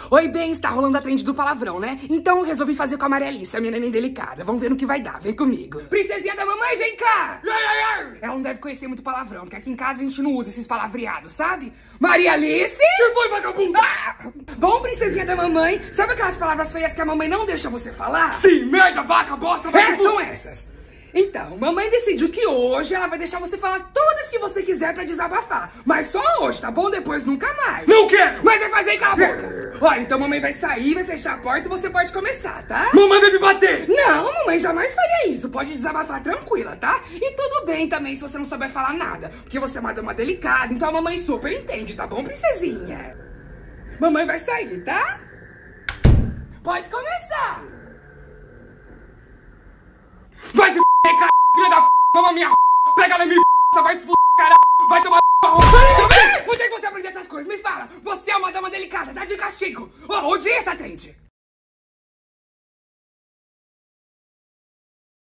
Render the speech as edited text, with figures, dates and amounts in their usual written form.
Oi, bem, está rolando a trend do palavrão, né? Então eu resolvi fazer com a Marialice, a minha neném delicada. Vamos ver no que vai dar, vem comigo. Princesinha da mamãe, vem cá! Ela não deve conhecer muito palavrão, porque aqui em casa a gente não usa esses palavreados, sabe? Marialice? Que foi, vagabundo? Bom, princesinha da mamãe, sabe aquelas palavras feias que a mamãe não deixa você falar? Sim, merda, vaca, bosta, São essas. Então, mamãe decidiu que hoje ela vai deixar você falar todas que você quiser pra desabafar. Mas só hoje, tá bom? Depois nunca mais. Não quero! Mas vai fazer cala a boca. Olha, então mamãe vai sair, vai fechar a porta e você pode começar, tá? Mamãe vai me bater! Não, mamãe jamais faria isso. Pode desabafar tranquila, tá? E tudo bem também se você não souber falar nada. Porque você é uma dama delicada, então a mamãe super entende, tá bom, princesinha? Mamãe vai sair, tá? Pode começar. Vai se f***, cara, filha da p***, mama minha pega ela e me p***, vai se f***, caralho, vai tomar Onde é que você aprendeu essas coisas? Me fala. Você é uma dama delicada, dá de castigo. Odiei essa trend.